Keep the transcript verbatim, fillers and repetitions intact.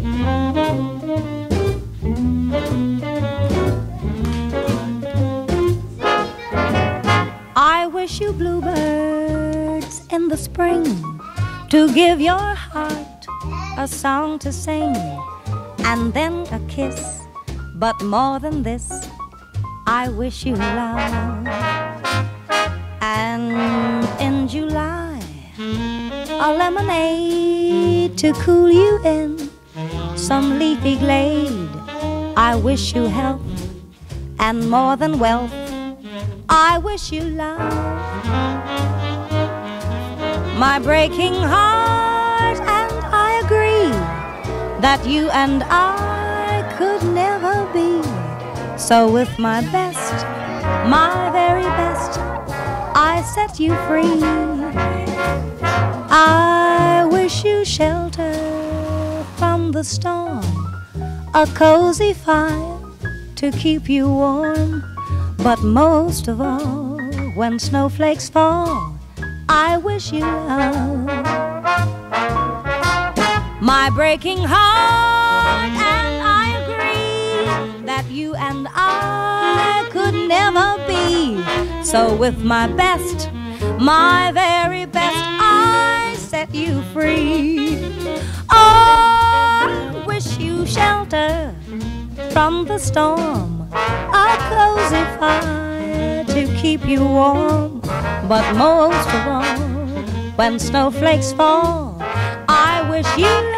I wish you bluebirds in the spring to give your heart a song to sing, and then a kiss. But more than this, I wish you love. And in July, a lemonade to cool you in some leafy glade. I wish you health and more than wealth. I wish you love. My breaking heart and I agree that you and I could never be. So with my best, my very best, I set you free. I wish you shelter from the storm, a cozy fire to keep you warm. But most of all, when snowflakes fall, I wish you love. My breaking heart and I agree that you and I could never be. So with my best, my very best, I set you free. Oh, I wish you shelter from the storm, a cozy fire to keep you warm. But most of all, when snowflakes fall, I wish you